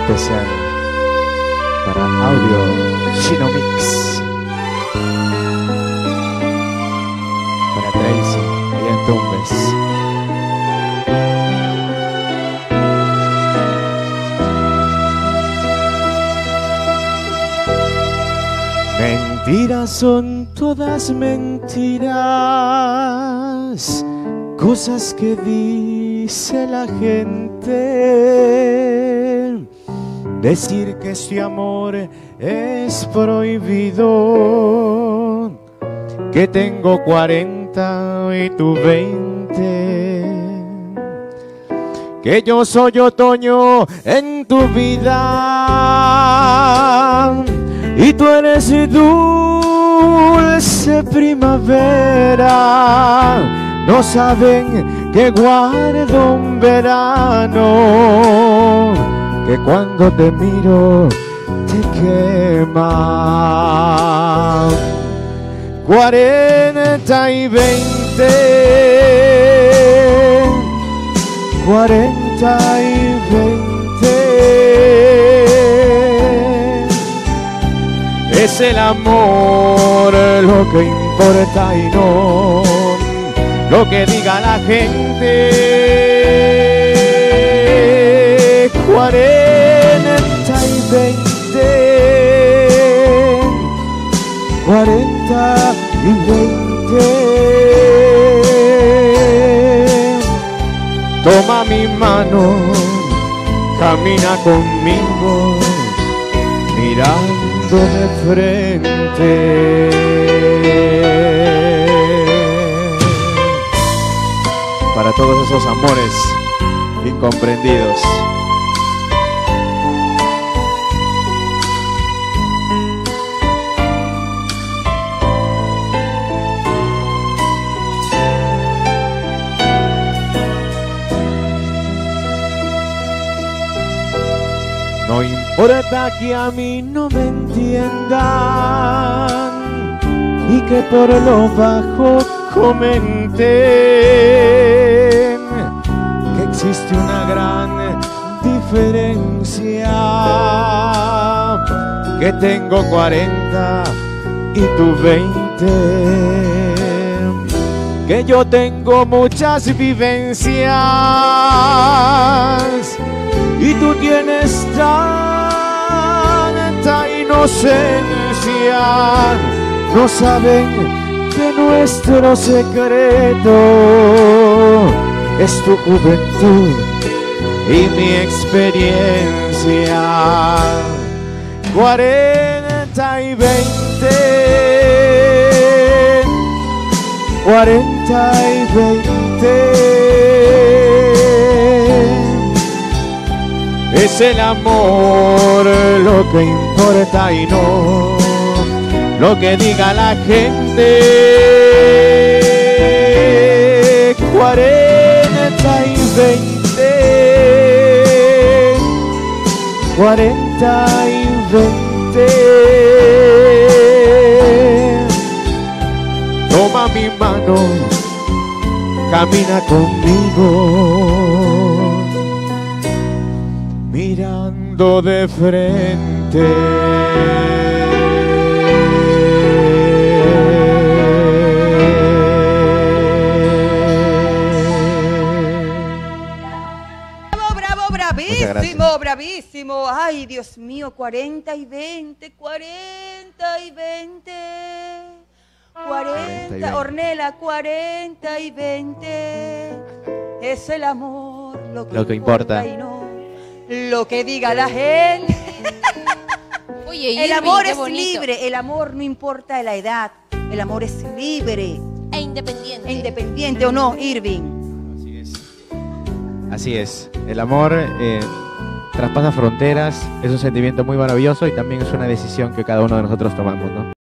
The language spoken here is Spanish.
especial para Audio Shinomix, para Tracy, allá en Tumbes. Mentiras son todas mentiras, cosas que dice la gente. Decir que este amor es prohibido, que tengo 40 y tú 20, que yo soy otoño en tu vida y tú eres dulce primavera. No saben que guardo un verano, que cuando te miro te quema. 40 y 20, 40 y 20. Es el amor lo que importa y no lo que diga la gente. 40 y 20, 40 y 20. Toma mi mano, camina conmigo, mirando de frente. Para todos esos amores incomprendidos. No importa que a mí no me entiendan y que por lo bajo comenten que existe una gran diferencia, que tengo 40 y tú 20, que yo tengo muchas vivencias y tú tienes tanta inocencia. No saben que nuestro secreto es tu juventud y mi experiencia. 40 y 20, 40 y 20. Es el amor lo que importa y no lo que diga la gente. 40 y 20, 40 y 20. Toma mi mano, camina conmigo, mirando de frente. Bravísimo, bravísimo. Ay, Dios mío, 40 y 20, 40 y 20. 40, Ornella, 40 y 20. Es el amor lo que importa y no lo que diga la gente. Oye, el Irving, amor es bonito. libre, el amor no importa la edad, el amor es libre. E independiente. E independiente o no, Irving. Así es, el amor traspasa fronteras, es un sentimiento muy maravilloso y también es una decisión que cada uno de nosotros tomamos, ¿no?